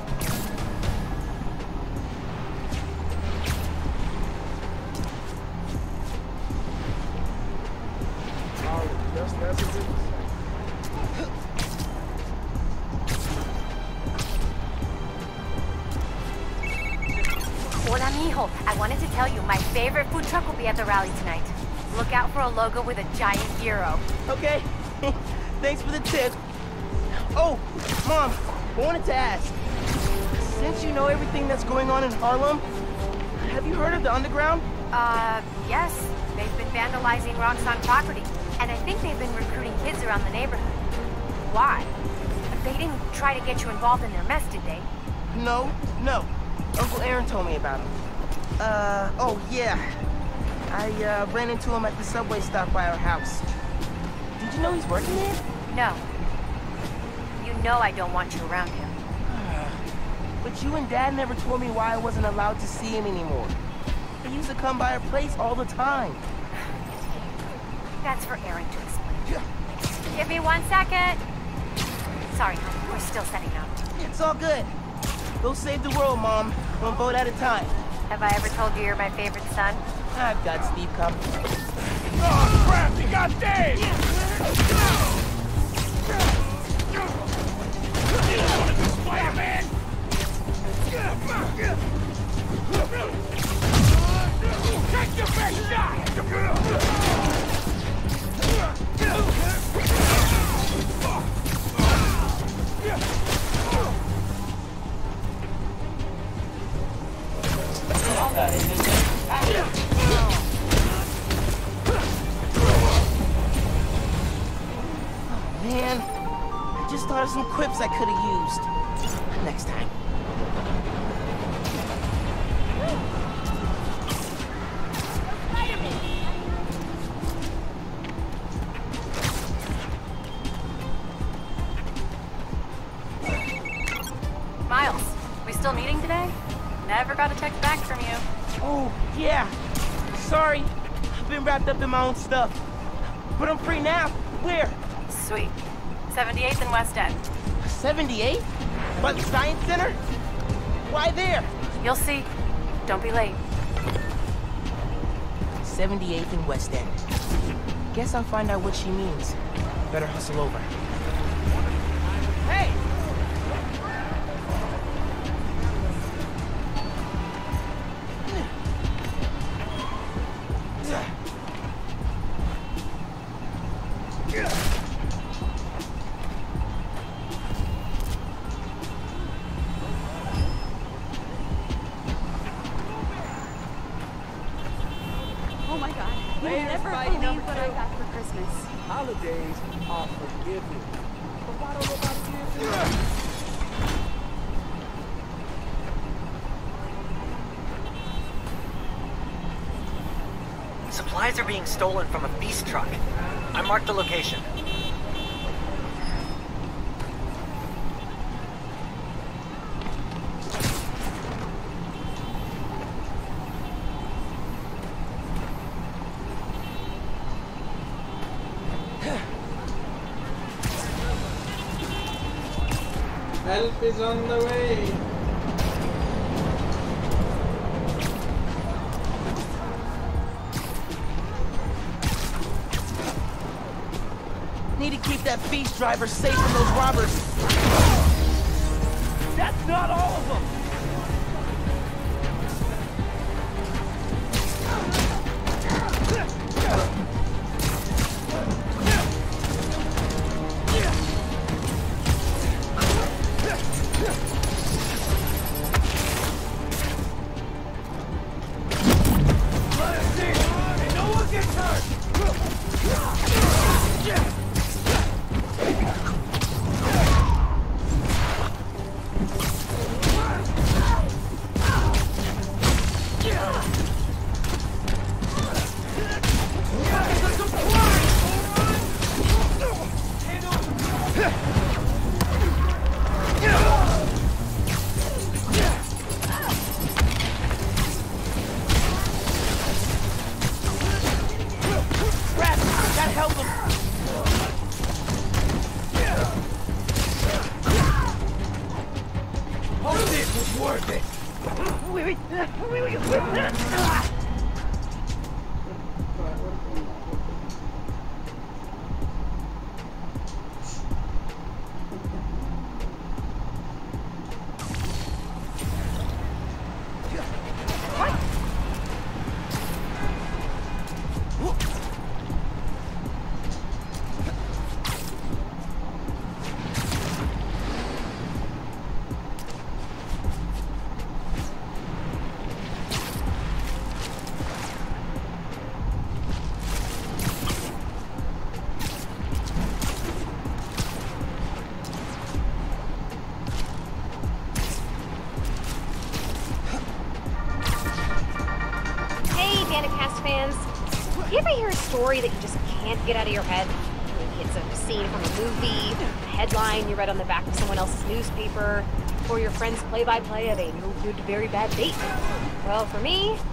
Hola, mijo. I wanted to tell you, my favorite food truck will be at the rally tonight. Look out for a logo with a giant hero. Okay. Thanks for the tip. Oh, Mom, I wanted to ask. Since you know everything that's going on in Harlem, have you heard of the Underground? Uh, yes. They've been vandalizing Roxxon property, and I think they've been recruiting kids around the neighborhood. Why? They didn't try to get you involved in their mess, did they? No, no. Uncle Aaron told me about him. Uh, oh yeah. I, uh, ran into him at the subway stop by our house. Did you know he's working there? No. You know I don't want you around him. But you and Dad never told me why I wasn't allowed to see him anymore. He used to come by our place all the time. That's for Aaron to explain. Give me one second. Sorry, hon. We're still setting up. It's all good. Go save the world, Mom. One vote at a time. Have I ever told you you're my favorite son? I've got Steve coming. Oh, crap! He got Dave! Spider-Man! Take your best shot! Man, I just thought of some quips I could have used. Next time. Miles, we still meeting today? Never got a text back from you. Oh, yeah. Sorry. I've been wrapped up in my own stuff. But I'm free now. Where? Sweet. seventy-eighth and West End. seventy-eight? By the Science Center? Why there? You'll see. Don't be late. seventy-eighth and West End. Guess I'll find out what she means. Better hustle over. Hey! Oh my god, you'll never believe what I got for Christmas. Holidays are forgiving. But why don't nobody give you? Supplies are being stolen from a beast truck. I marked the location. Help is on the way. Need to keep that beast driver safe from those robbers. That's not all of them! You ever hear a story that you just can't get out of your head? Maybe it's a scene from a movie, a headline you read on the back of someone else's newspaper, or your friend's play-by-play of a no-good, very bad date. Well, for me,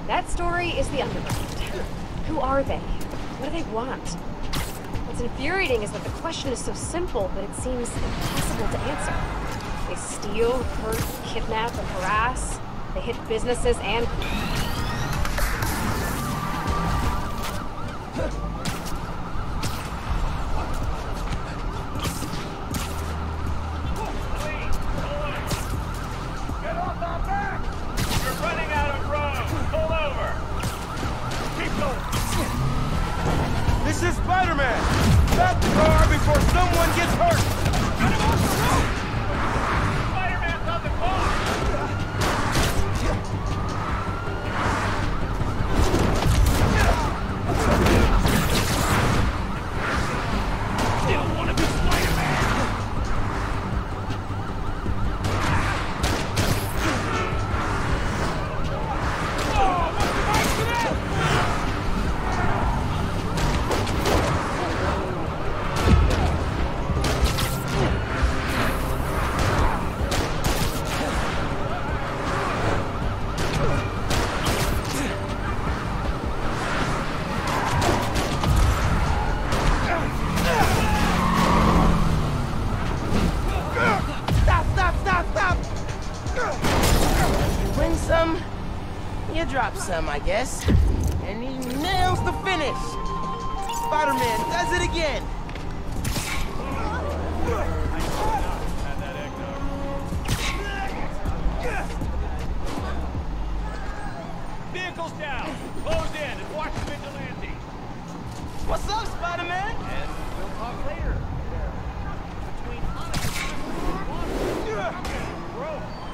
That story is the underground. Who are they? What do they want? What's infuriating is that the question is so simple, but it seems impossible to answer. They steal, hurt, kidnap, and harass. They hit businesses and... This is Spider-Man! Stop the car before someone gets hurt! Get him off the road! Spider-Man's on the car! Still wanna be Spider-Man! Oh, what's the right for that? You drop some, I guess. And he nails the finish. Spider-Man does it again. Vehicles down. Close in and watch the vigilante. What's up, Spider-Man? And we'll talk later. Between Hanukkah and Bro.